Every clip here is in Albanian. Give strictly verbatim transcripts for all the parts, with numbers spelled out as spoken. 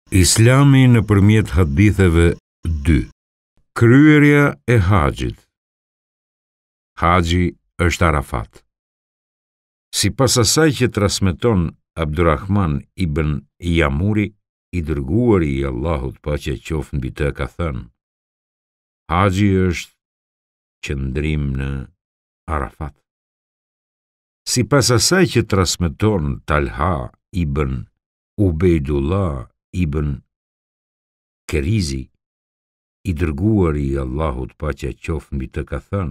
Islami nëpërmjet haditheve dy. Kryerja e haxhit. Haxhi është Arafat. Sipas asaj që transmeton Abdurrahman ibn Jamuri, i dërguari i Allahut, paqja qoftë mbi të, ka thënë: Haxhi është qëndrim në Arafat. Sipas asaj që transmeton Talha ibn Ubejdullah ibn Kerizi, i dërguari i Allahut, paqja qoftë mbi të, ka thënë: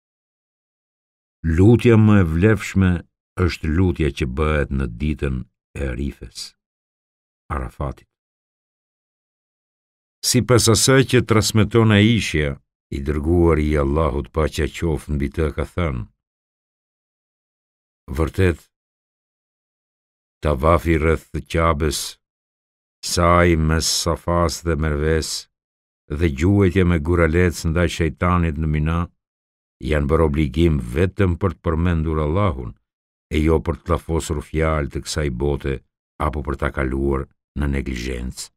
Lutja më e vlefshme është lutja që bëhet në ditën e Arifes, Arafatit. Sipas asaj që transmeton Aisha, i dërguari i Allahut, paqja qoftë mbi të, ka thënë: Vërtet, tavafi rreth Qabes, sa'i mes Safas dhe Merves dhe gjuhetja me guralec ndaj shejtanit në Mina janë bërë obligim vetëm për të përmendur Allahun, e jo për të llafosur fjalë të kësaj bote apo për ta kaluar në neglizhencë.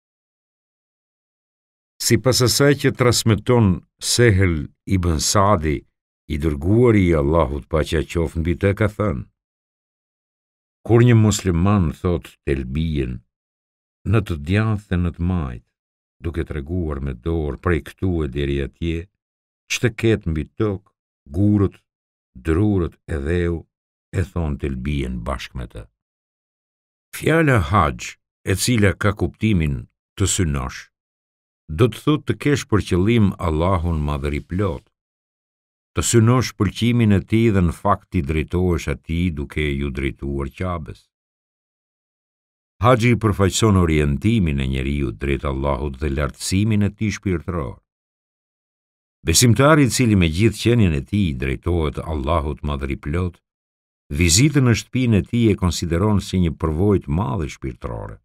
Sipas asaj që transmeton Sehel ibn Sadi, i dërguari i Allahut, paqja qoftë mbi të, ka thënë: Kur një musliman thot telbien në të djathtë dhe në të majt, duke treguar me dorë prej këtu e deri atje, ç'të ketë mbi tokë, gurët, drurët e dheu, e thon telbien bashkë me të. Fjala haxh, e cila ka kuptimin të synosh, do të thotë të kesh për qëllim Allahun madhëriplot, të synosh pëlqimin e tij dhe në fakt t'i drejtohesh atij duke ju drejtuar Qabes. Haxhi përfaqëson orientimin e njeriu drejt Allahut dhe lartësimin e tij shpirtëror. Besimtari i cili me gjithë qenien e tij drejtohet Allahut madhëriplot, vizitën në shtëpinë e tij e konsideron si një përvojë të madhe shpirtërore.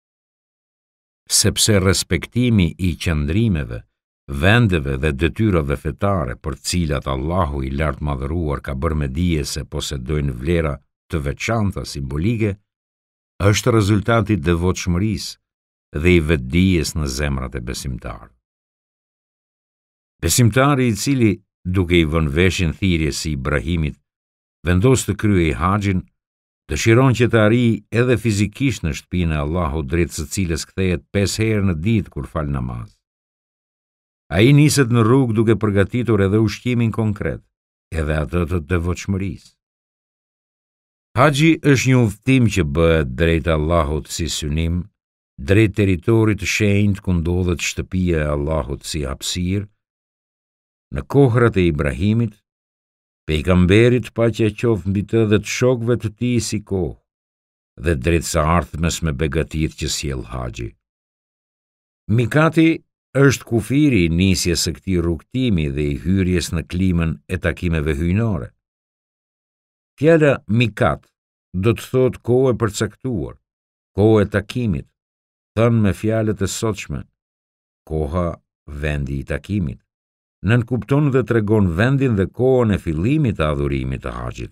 Sepse respektimi i qëndrimeve, vendeve dhe detyrave fetare për të cilat Allahu i lartë madhëruar ka bërë me dije se posedojnë vlera të veçanta simbolike, është rezultati i devotshmërisë dhe i vetdijes në zemrat e besimtarëve. Besimtari i cili, duke i vënë veshin thirrjes si Ibrahimit, vendos të kryej haxhin, dëshiron që të arrijë edhe fizikisht në shtëpinë e Allahut, drejt së cilës kthehet pesë herë në ditë kur fal namaz. Ai niset në rrugë duke përgatitur edhe ushqimin konkret, edhe atë të devotshmërisë. Haxhi është një udhëtim që bëhet drejt Allahut si synim, drejt territorit të shenjtë ku ndodhet shtëpia e Allahut si hapësirë, në kohrat e Ibrahimit, pejgamberit paqja qoftë mbi të dhe të shokëve të tij si kohë, dhe drejt së ardhmes me begatitë që sjell haxhi. Mikati është kufiri i nisjes së këtij rrugtimi dhe i hyrjes në klimën e takimeve hyjnore. Fjala mikat do të thotë kohë e përcaktuar, kohë e takimit, thënë me fjalët e sotshme, koha, vendi i takimit. Nënkupton dhe tregon vendin dhe kohën e fillimit të adhurimit të haxhit.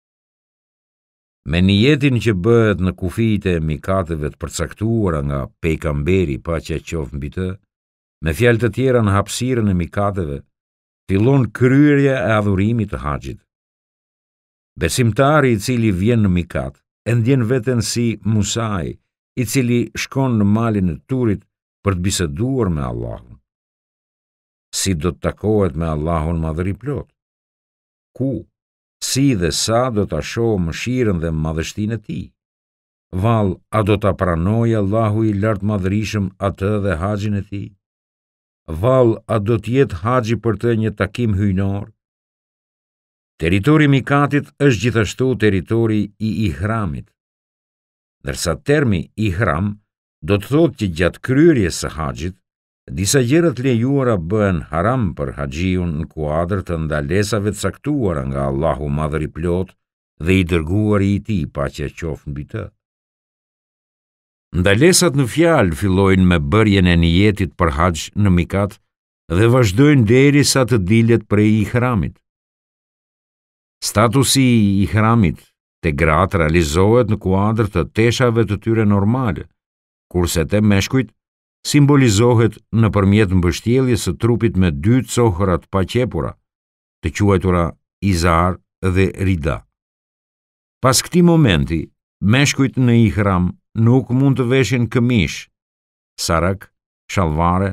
Me niyetin që bëhet në kufijtë e mikateve të përcaktuara nga pejgamberi paqja qoftë mbi të, me fjalë të tjera në hapësirën e mikateve, fillon kryerja e adhurimit të haxhit. Besimtari i cili vjen në mikat e ndjen veten si Musai, i cili shkon në malin e Turit për të biseduar me Allahun. Si do të takohet me Allahun madhëriplot? Ku, si dhe sa do ta shohë mëshirën dhe madhështinë e tij? Vallë, a do ta pranojë Allahu i lartë madhërisëm atë dhe haxhin e tij? Vallë, a do të jetë haxhi për të një takim hyjnor? Territori i mikatit është gjithashtu territori i ihramit. Ndërsa termi ihram do të thotë që gjatë kryerjes së haxhit, disa gjëra të lejuara bëhen haram për haxhiun në kuadër të ndalesave të caktuara nga Allahu madhëriplot dhe i dërguari i tij paqja qoftë mbi të. Ndalesat në fjalë fillojnë me bërjen e niyetit për haxh në mikat dhe vazhdojnë derisa të dilet prej ihramit. Statusi i ihramit te gratë realizohet në kuadër të teshave të tyre normale, kurse te meshkujt simbolizohet nëpërmjet mbështjelljes së trupit me dy cohrat paqepura, të quajtura izar dhe rida. Pas këtij momenti, meshkujt në ihram nuk mund të veshin këmish, sarak, shalvare,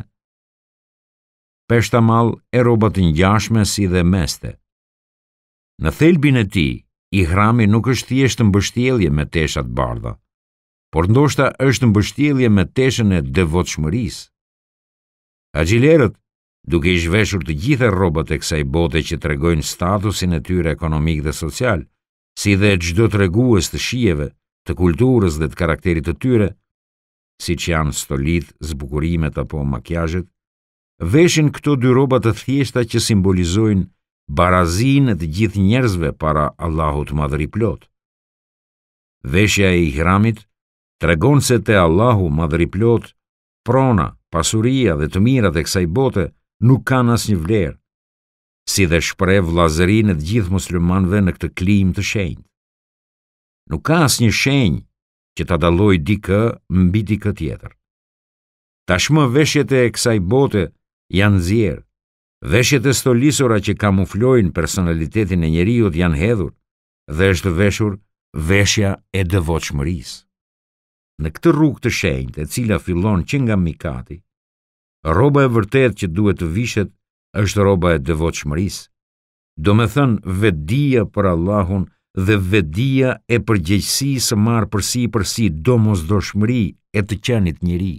peshtamall e rroba të ngjashme si dhe meste. Në thelbin e tij, ihrami nuk është thjesht mbështjellje me tesha të bardha, por ndoshta është mbështjellje me teshën e devotshmërisë. Haxhilerët, duke i zhveshur të gjitha rrobat e kësaj bote që tregojnë statusin e tyre ekonomik dhe social, si dhe çdo tregues të shijeve, të kulturës dhe të karakterit të tyre, siç janë stolit, zbukurimet apo makjazhet, veshin këto dy rroba të thjeshta që simbolizojnë barazinë e të gjithë njerëzve para Allahut Madhëriplot. Veshja e ihramit tregon se te Allahu Madhëriplot, prona, pasuria dhe të mirat e kësaj bote nuk kanë asnjë vlerë, si dhe shpreh vllazërinë e të gjithë muslimanëve në këtë klimë të shenjtë. Nuk ka asnjë shenjë që ta dallojë dikë mbi dikë tjetër. Tashmë veshjet e kësaj bote janë nxjerr. Veshjet e stolisura që kamuflojnë personalitetin e njeriut janë hedhur dhe është veshur veshja e devotshmërisë. Në këtë rrugë të shenjtë, e cila fillon që nga mikati, rroba e vërtet që duhet të vishet është rroba e devotshmërisë. Do me thënë vetdia për Allahun dhe vetdia e përgjegjësisë së marrë përsi përsi domosdoshmëri e të qenit njeri.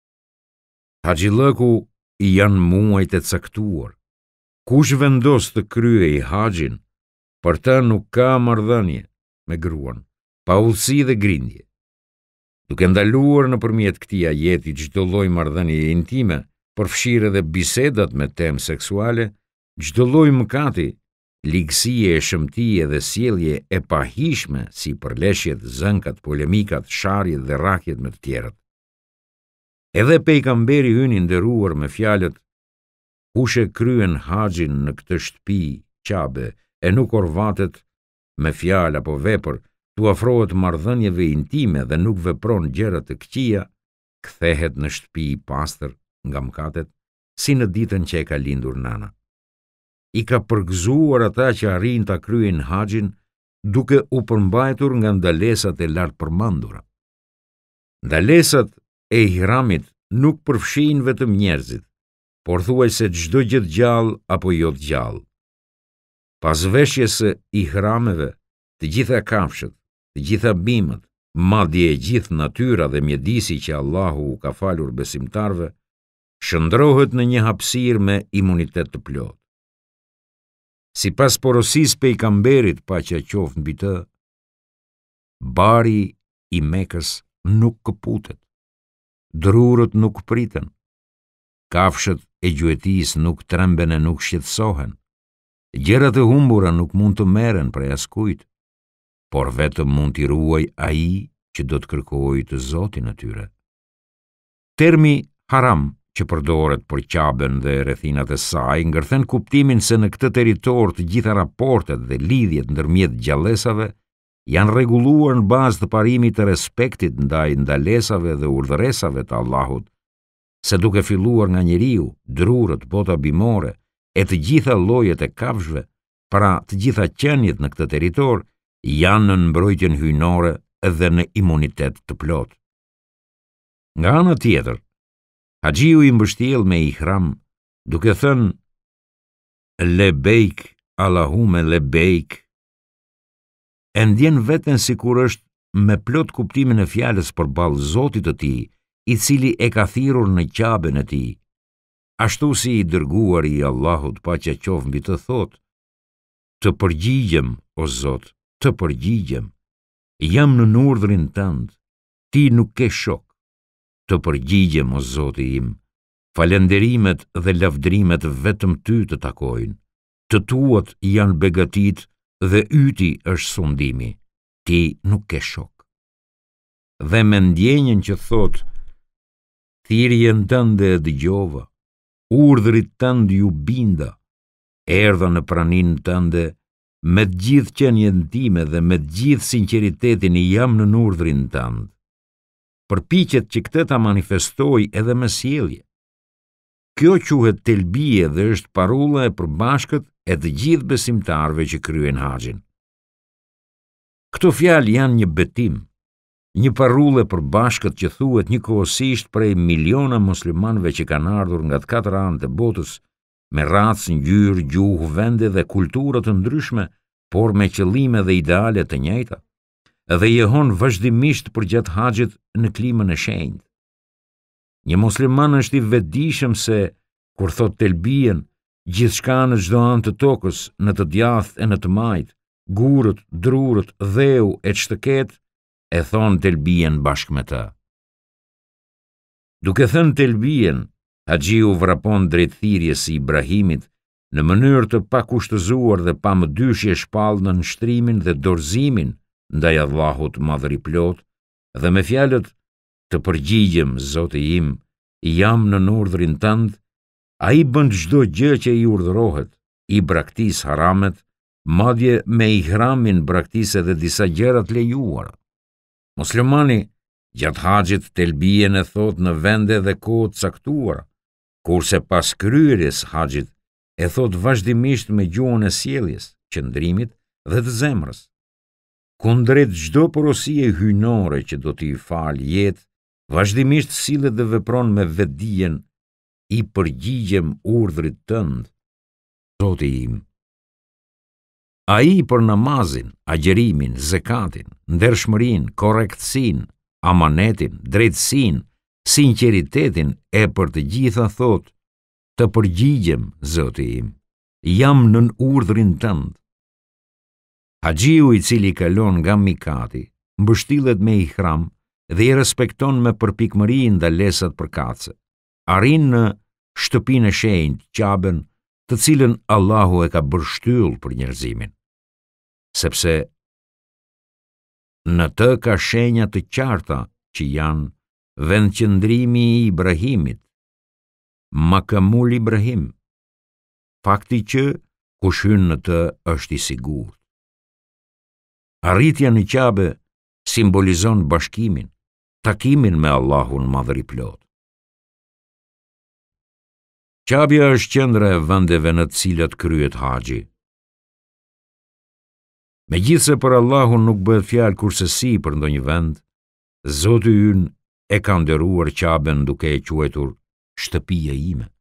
Haxhillëku janë muajt e caktuar. Kush vendos të kryej haxhin, për të nuk ka marrëdhënie me gruan, pa udhësi dhe grindje. Duke ndaluar nëpërmjet këtij ajeti çdo lloj marrëdhënie intime, përfshirë edhe bisedat me temë seksuale, çdo lloj mëkati, ligësie e shëmtie dhe sjellje e pahishme si përleshjet, zënkat, polemikat, sharjet dhe rrahjet me të tjerët. Edhe pejgamberi ynë i nderuar me fjalët kush e kryen haxhin në këtë shtëpi Qabe e nuk orvatet me fjalë apo vepër, tu afrohet marrëdhënieve intime dhe nuk vepron gjëra të këqija, kthehet në shtëpi i pastër nga mëkatet, si në ditën që e ka lindur nana. I ka përgëzuar ata që arrin ta kryejnë haxhin duke u përmbajtur nga ndalesat e lartë përmendura. Ndalesat e ihramit nuk përfshijnë vetëm njerëzit, por thuajse çdo gjë të gjallë apo jo të gjallë. Pas veshjes së ihrameve, të gjitha kafshët, të gjitha bimët, madje e gjithë natyra dhe mjedisi që Allahu u ka falur besimtarve, shndrohet në një hapësirë me imunitet të plotë. Sipas porosisë pejgamberit, paqja qoftë mbi të, bari i Mekës nuk këputet, drurët nuk priten, kafshët e gjuetis nuk tremben e nuk shqetësohen, gjërat e humbura nuk mund të merren prej askujt, por vetëm mund t'i ruaj ai që do të kërkojë të Zotin e tyre. Termi haram që përdoret për Qaben dhe rrethinat e saj ngërthen kuptimin se në këtë territor të gjitha raportet dhe lidhjet ndërmjet gjallësave janë rregulluar në bazë të parimit të respektit ndaj ndalesave dhe urdhëresave të Allahut, se duke filluar nga njeriu, drurët, bota bimore e të gjitha llojet e kafshëve, pra të gjitha qenjet në këtë territor janë në mbrojtjen hyjnore dhe në imunitet të plotë. Nga ana tjetër, haxhiu i mbështjell me ihram, duke thënë lebeik Allahume lebeik, e ndjen veten sikur është me plot kuptimin e fjalës përballë Zotit të tij, i cili e ka thirrur në Qaben e tij. Ashtu si i dërguari i Allahut, paqja qoftë mbi të, thotë: Të përgjigjem, o Zot, të përgjigjem. Jam në urdhrin tënd, ti nuk ke shok. Të përgjigjem, o Zoti im. Falenderimet dhe lavdrimet vetëm ty të takojnë. Të tuat janë begatit dhe yti është sundimi. Ti nuk ke shok. Dhe me ndjenjen që thotë: Thirrjen tënde e dëgjova, urdhrit tënd ju binda, erdha në praninë tënde, me të gjithë qenjen time dhe me të gjithë sinqeritetin jam në urdhrin tënd. përpiqet që këtë ta manifestoj edhe me sjellje. Kjo quhet telbie dhe është parulla e përbashkët e të gjithë besimtarëve që kryen haxhin. Këto fjalë janë një betim, një parullë e përbashkët që thuhet njëkohësisht prej miliona muslimanëve që kanë ardhur nga të katër anët e botës me racë, ngjyrë, gjuhë, vende dhe kultura të ndryshme, por me qëllime dhe ideale të njëjta, dhe jehon vazhdimisht përgjatë haxhit në klimën e shenjtë. Një musliman është i vetëdijshëm se kur thot telbien, gjithçka në çdo anë të tokës, në të djathtë e në të majtë, gurët, drurët, dheu e çtëket, e thon telbien bashkë me të. Duke thënë telbien, haxhiu vrapon drejt thirrjes së Ibrahimit në mënyrë të pakushtëzuar dhe pa më dyshje shpallë në nshtrimin dhe dorëzimin ndaj Allahut Madhëri Plot, dhe me fjalët të përgjigjem, Zoti im, jam në urdhrin tënd, ai bën çdo gjë që i urdhërohet, i braktis haramet, madje me ihramin braktis edhe disa gjëra të lejuara. Muslimani gjatë haxhit telbien e thot në vende dhe kohë të caktuara, kurse pas kryerjes haxhit e thot vazhdimisht me gjuhën e sjelljes, qëndrimit dhe të zemrës. Kundrejt çdo porosie hyjnore që do t'i fal jetë, vazhdimisht sillet dhe vepron me vetdijen, i përgjigjem urdhrit tënd, Zoti im. Ai për namazin, agjerimin, zekatin, ndershmërinë, korrektësinë, amanetin, drejtësinë, sinqeritetin e për të gjitha thot, të përgjigjem, Zoti im, jam nën urdhrin tënd. Haxhiu i cili kalon nga mikati, mbështillet me ihram dhe i respekton me përpikmëri ndalesat përkatëse. Arrin në shtëpinë e shenjtë, Qaben, të cilën Allahu e ka bërë shtyllë për njerëzimin, sepse në të ka shenja të qarta që janë vendqëndrimi i Ibrahimit, Makamul Ibrahim, fakti që kush hyn në të është i sigurt. Arritja në Qabe simbolizon bashkimin, takimin me Allahun Madhëri Plot. Qabja është qendra e vendeve në të cilat kryet haxhi. Megjithse për Allahun nuk bëhet fjalë kurse si për ndonjë vend, Zoti ynë e ka nderuar Qaben duke e quajtur shtëpia ime.